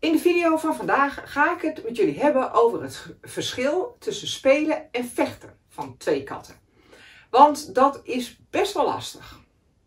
In de video van vandaag ga ik het met jullie hebben over het verschil tussen spelen en vechten van twee katten. Want dat is best wel lastig.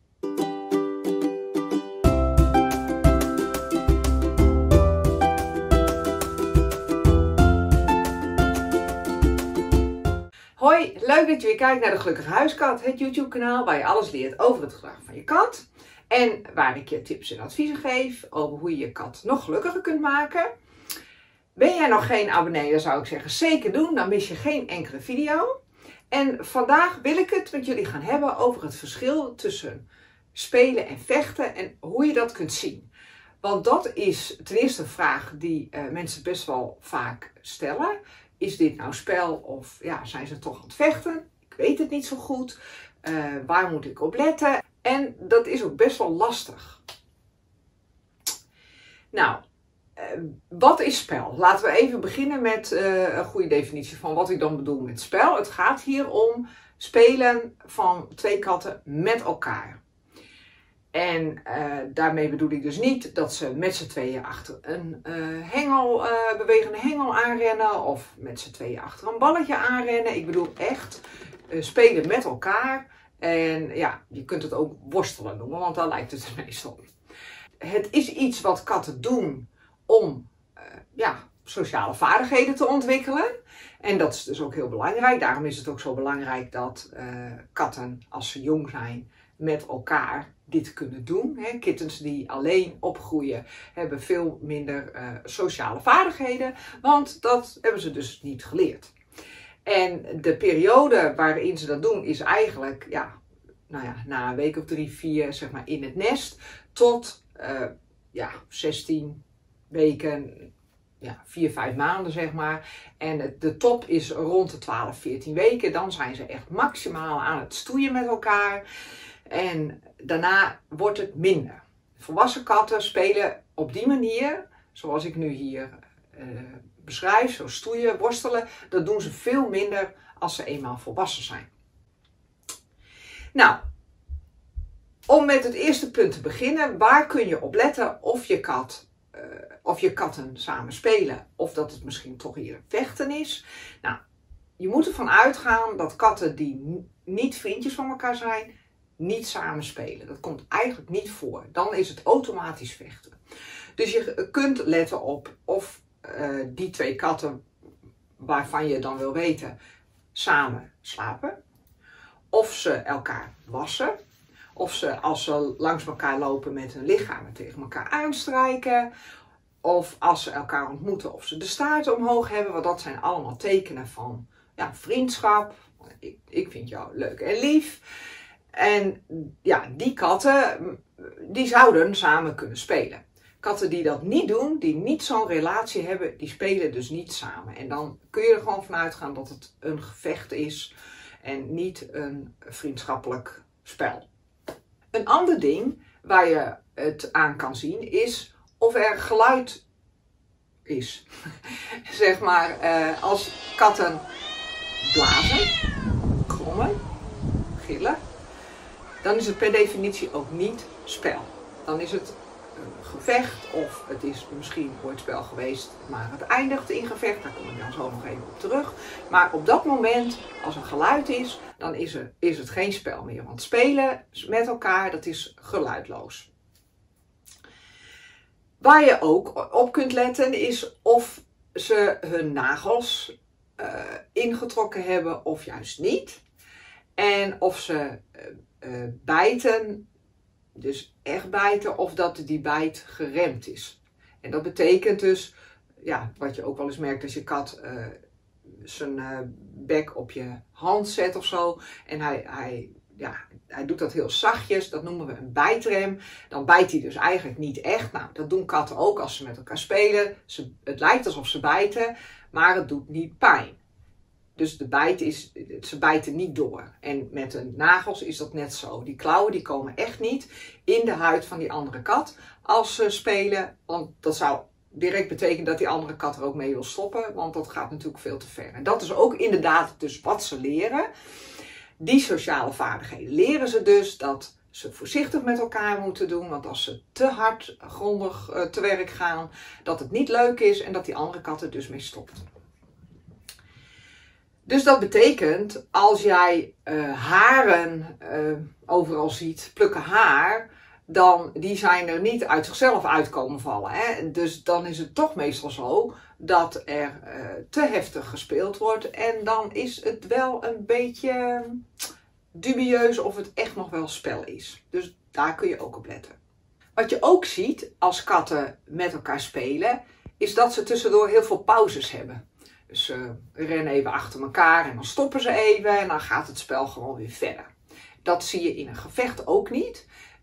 Hoi, leuk dat je weer kijkt naar de Gelukkige Huiskat, het YouTube kanaal waar je alles leert over het gedrag van je kat. En waar ik je tips en adviezen geef over hoe je je kat nog gelukkiger kunt maken. Ben jij nog geen abonnee, dan zou ik zeggen zeker doen, dan mis je geen enkele video. En vandaag wil ik het met jullie gaan hebben over het verschil tussen spelen en vechten en hoe je dat kunt zien. Want dat is ten eerste een vraag die mensen best wel vaak stellen. Is dit nou spel of ja, zijn ze toch aan het vechten? Ik weet het niet zo goed. Waar moet ik op letten? En dat is ook best wel lastig. Nou, wat is spel? Laten we even beginnen met een goede definitie van wat ik dan bedoel met spel. Het gaat hier om spelen van twee katten met elkaar. En daarmee bedoel ik dus niet dat ze met z'n tweeën achter een bewegende hengel aanrennen of met z'n tweeën achter een balletje aanrennen. Ik bedoel echt spelen met elkaar. En ja, je kunt het ook worstelen noemen, want daar lijkt het meestal op. Het is iets wat katten doen om sociale vaardigheden te ontwikkelen. En dat is dus ook heel belangrijk. Daarom is het ook zo belangrijk dat katten, als ze jong zijn, met elkaar dit kunnen doen. Kittens die alleen opgroeien hebben veel minder sociale vaardigheden, want dat hebben ze dus niet geleerd. En de periode waarin ze dat doen is eigenlijk na een week of 3, 4 zeg maar in het nest tot 16 weken, 4, 5 maanden zeg maar. En de top is rond de 12, 14 weken. Dan zijn ze echt maximaal aan het stoeien met elkaar. En daarna wordt het minder. Volwassen katten spelen op die manier, zoals ik nu hier beschrijf, zo stoeien, worstelen. Dat doen ze veel minder als ze eenmaal volwassen zijn. Nou, om met het eerste punt te beginnen, waar kun je op letten of je katten samen spelen of dat het misschien toch hier vechten is? Nou, je moet ervan uitgaan dat katten die niet vriendjes van elkaar zijn, niet samen spelen. Dat komt eigenlijk niet voor. Dan is het automatisch vechten. Dus je kunt letten op of die twee katten waarvan je dan wil weten samen slapen. Of ze elkaar wassen. Of ze als ze langs elkaar lopen met hun lichamen tegen elkaar aanstrijken. Of als ze elkaar ontmoeten of ze de staart omhoog hebben. Want dat zijn allemaal tekenen van vriendschap. Ik vind jou leuk en lief. En ja, die katten die zouden samen kunnen spelen. Katten die dat niet doen, die niet zo'n relatie hebben, die spelen dus niet samen. En dan kun je er gewoon van uitgaan dat het een gevecht is en niet een vriendschappelijk spel. Een ander ding waar je het aan kan zien is of er geluid is. Zeg maar als katten blazen, krommen, gillen, dan is het per definitie ook niet spel. Dan is het een gevecht of het is misschien ooit spel geweest, maar het eindigt in gevecht. Daar kom ik dan zo nog even op terug. Maar op dat moment, als er geluid is, dan is het geen spel meer. Want spelen met elkaar, dat is geluidloos. Waar je ook op kunt letten is of ze hun nagels ingetrokken hebben of juist niet. En of ze bijten, dus echt bijten, of dat die bijt geremd is. En dat betekent dus, wat je ook wel eens merkt als je kat zijn bek op je hand zet of zo. En hij doet dat heel zachtjes, dat noemen we een bijtrem. Dan bijt hij dus eigenlijk niet echt. Nou, dat doen katten ook als ze met elkaar spelen. Het lijkt alsof ze bijten, maar het doet niet pijn. Dus ze bijten niet door. En met de nagels is dat net zo. Die klauwen die komen echt niet in de huid van die andere kat als ze spelen. Want dat zou direct betekenen dat die andere kat er ook mee wil stoppen. Want dat gaat natuurlijk veel te ver. En dat is ook inderdaad dus wat ze leren. Die sociale vaardigheden leren ze dus dat ze voorzichtig met elkaar moeten doen. Want als ze te hard grondig te werk gaan, dat het niet leuk is en dat die andere kat er dus mee stopt. Dus dat betekent, als jij haren overal ziet, plukken haar, dan die zijn er niet uit zichzelf uitkomen vallen. Hè? Dus dan is het toch meestal zo dat er te heftig gespeeld wordt. En dan is het wel een beetje dubieus of het echt nog wel spel is. Dus daar kun je ook op letten. Wat je ook ziet als katten met elkaar spelen, is dat ze tussendoor heel veel pauzes hebben. Dus ze rennen even achter elkaar en dan stoppen ze even en dan gaat het spel gewoon weer verder. Dat zie je in een gevecht ook niet.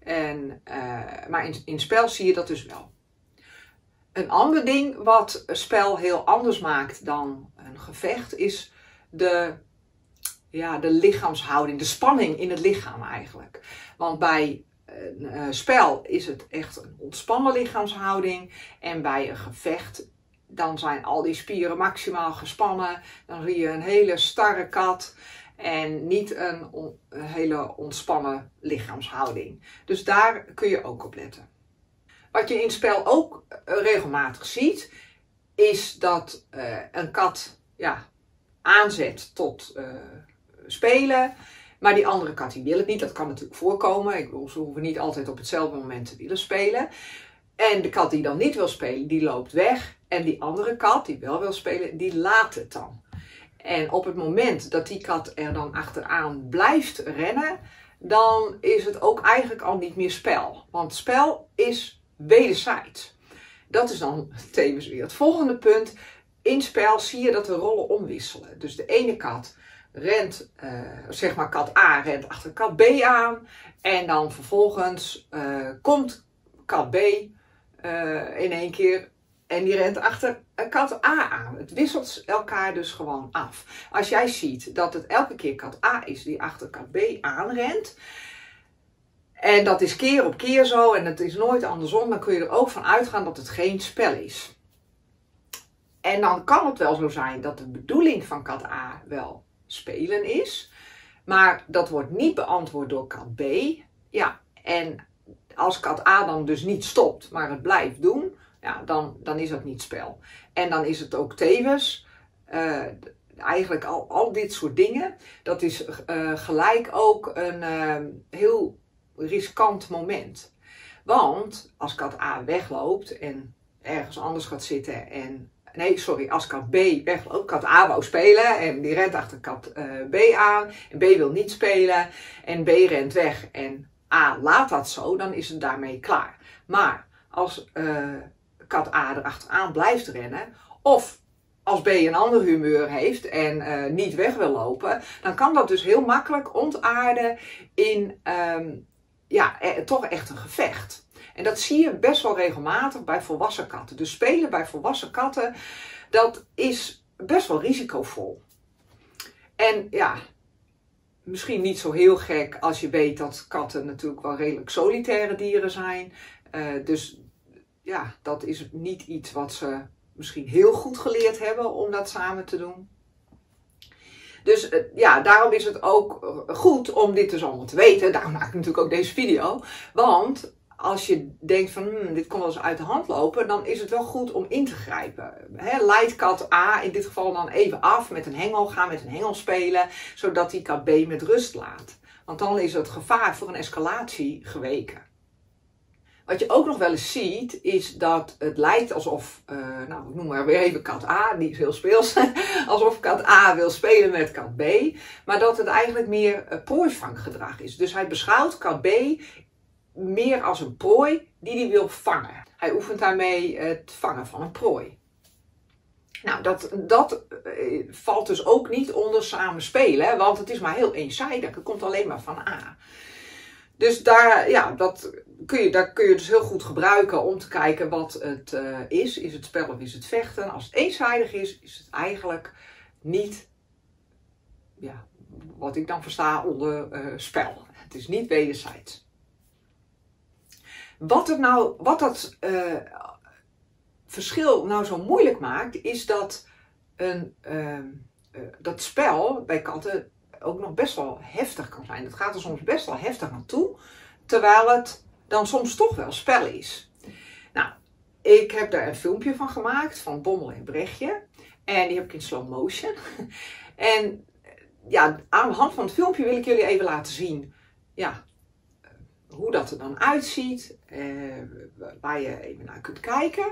Maar in spel zie je dat dus wel. Een ander ding wat spel heel anders maakt dan een gevecht is de lichaamshouding, de spanning in het lichaam eigenlijk. Want bij een spel is het echt een ontspannen lichaamshouding en bij een gevecht dan zijn al die spieren maximaal gespannen. Dan zie je een hele starre kat en niet een hele ontspannen lichaamshouding. Dus daar kun je ook op letten. Wat je in spel ook regelmatig ziet, is dat een kat aanzet tot spelen. Maar die andere kat die wil het niet. Dat kan natuurlijk voorkomen. Ik bedoel, ze hoeven niet altijd op hetzelfde moment te willen spelen. En de kat die dan niet wil spelen, die loopt weg. En die andere kat die wel wil spelen, die laat het dan. En op het moment dat die kat er dan achteraan blijft rennen, dan is het ook eigenlijk al niet meer spel. Want spel is wederzijds. Dat is dan tevens weer het volgende punt. In spel zie je dat de rollen omwisselen. Dus de ene kat rent, kat A rent achter kat B aan. En dan vervolgens komt kat B in één keer en die rent achter kat A aan. Het wisselt elkaar dus gewoon af. Als jij ziet dat het elke keer kat A is die achter kat B aanrent, en dat is keer op keer zo en het is nooit andersom, dan kun je er ook van uitgaan dat het geen spel is. En dan kan het wel zo zijn dat de bedoeling van kat A wel spelen is, maar dat wordt niet beantwoord door kat B. Ja, en als kat A dan dus niet stopt, maar het blijft doen, ja, dan is dat niet spel. En dan is het ook tevens, eigenlijk al dit soort dingen, dat is gelijk ook een heel riskant moment. Want als kat A wegloopt en ergens anders gaat zitten als kat B wegloopt, kat A wou spelen en die rent achter kat B aan en B wil niet spelen en B rent weg en A laat dat zo, dan is het daarmee klaar. Maar als kat A erachteraan blijft rennen, of als B een ander humeur heeft en niet weg wil lopen, dan kan dat dus heel makkelijk ontaarden in toch echt een gevecht. En dat zie je best wel regelmatig bij volwassen katten. Dus spelen bij volwassen katten, dat is best wel risicovol. En ja, misschien niet zo heel gek als je weet dat katten natuurlijk wel redelijk solitaire dieren zijn. Dus ja, dat is niet iets wat ze misschien heel goed geleerd hebben om dat samen te doen. Dus daarom is het ook goed om dit dus allemaal te weten. Daarom maak ik natuurlijk ook deze video. Want als je denkt van dit kon wel eens uit de hand lopen, dan is het wel goed om in te grijpen. Leid kat A in dit geval dan even af met een hengel, ga met een hengel spelen, zodat die kat B met rust laat. Want dan is het gevaar voor een escalatie geweken. Wat je ook nog wel eens ziet, is dat het lijkt alsof, ik noem maar weer even kat A, die is heel speels, alsof kat A wil spelen met kat B, maar dat het eigenlijk meer prooivanggedrag is. Dus hij beschouwt kat B meer als een prooi die hij wil vangen. Hij oefent daarmee het vangen van een prooi. Nou, dat valt dus ook niet onder samen spelen, want het is maar heel eenzijdig. Het komt alleen maar van A. Dus dat kun je dus heel goed gebruiken om te kijken wat het is. Is het spel of is het vechten? Als het eenzijdig is, is het eigenlijk niet, wat ik dan versta onder spel. Het is niet wederzijds. Wat dat verschil nou zo moeilijk maakt, is dat dat spel bij katten ook nog best wel heftig kan zijn. Het gaat er soms best wel heftig aan toe. terwijl het dan soms toch wel spel is. Nou, ik heb daar een filmpje van gemaakt van Bommel en Brechtje. En die heb ik in slow motion. En ja, aan de hand van het filmpje wil ik jullie even laten zien ja, hoe dat er dan uitziet. Waar je even naar kunt kijken.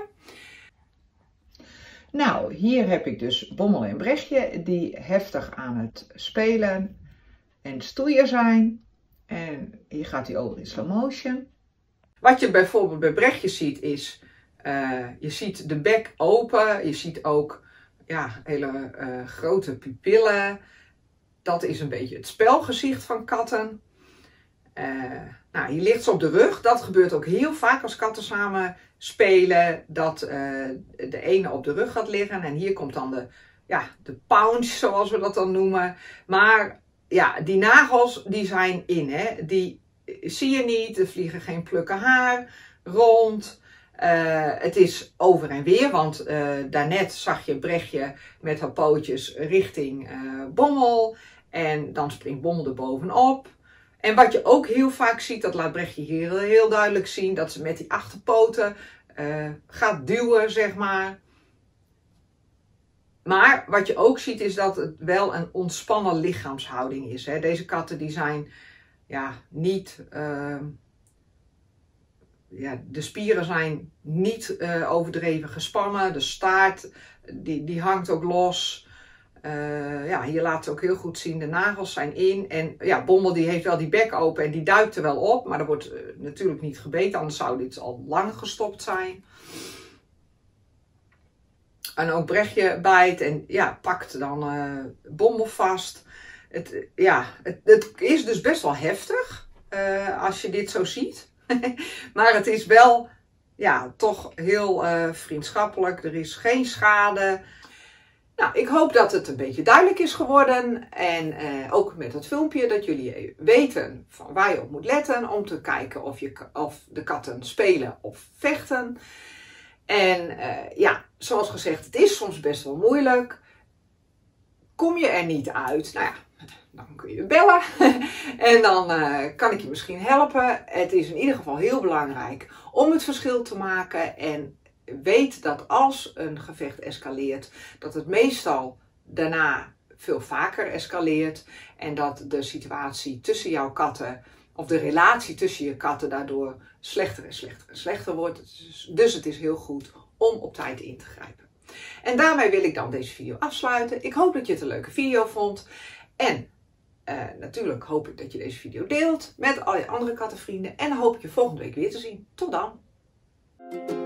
Nou, hier heb ik dus Bommel en Brechtje die heftig aan het spelen en stoeien zijn. En hier gaat hij over in slow motion. Wat je bijvoorbeeld bij Brechtje ziet is, je ziet de bek open. Je ziet ook ja, hele grote pupillen. Dat is een beetje het spelgezicht van katten. Nou, hier ligt ze op de rug. Dat gebeurt ook heel vaak als katten samen spelen. Dat de ene op de rug gaat liggen. En hier komt dan de pounce, zoals we dat dan noemen. Maar ja, die nagels die zijn in. Hè? Die zie je niet. Er vliegen geen plukken haar rond. Het is over en weer. Want daarnet zag je Brechtje met haar pootjes richting Bommel. En dan springt Bommel er bovenop. En wat je ook heel vaak ziet, dat laat Brechtje hier heel duidelijk zien, dat ze met die achterpoten gaat duwen, zeg maar. Maar wat je ook ziet is dat het wel een ontspannen lichaamshouding is. Hè. Deze katten die zijn ja, niet, de spieren zijn niet overdreven gespannen. De staart die hangt ook los. Hier laat het ook heel goed zien, de nagels zijn in. En ja, Bommel die heeft wel die bek open en die duikt er wel op. Maar er wordt natuurlijk niet gebeten, anders zou dit al lang gestopt zijn. En ook Brechtje bijt en ja, pakt dan Bommel vast. Het is dus best wel heftig als je dit zo ziet. Maar het is wel ja, toch heel vriendschappelijk. Er is geen schade. Nou, ik hoop dat het een beetje duidelijk is geworden. En ook met het filmpje dat jullie weten van waar je op moet letten. Om te kijken of de katten spelen of vechten. En zoals gezegd, het is soms best wel moeilijk. Kom je er niet uit, nou ja, dan kun je bellen. En dan kan ik je misschien helpen. Het is in ieder geval heel belangrijk om het verschil te maken. En weet dat als een gevecht escaleert, dat het meestal daarna veel vaker escaleert. En dat de situatie tussen jouw katten, of de relatie tussen je katten, daardoor slechter en slechter en slechter wordt. Dus het is heel goed om op tijd in te grijpen. En daarmee wil ik dan deze video afsluiten. Ik hoop dat je het een leuke video vond. En natuurlijk hoop ik dat je deze video deelt met al je andere kattenvrienden. En dan hoop ik je volgende week weer te zien. Tot dan!